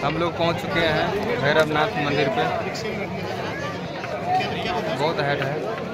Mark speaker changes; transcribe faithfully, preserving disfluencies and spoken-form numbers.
Speaker 1: हम लोग पहुंच चुके हैं भैरवनाथ मंदिर पे। बहुत हाइट है।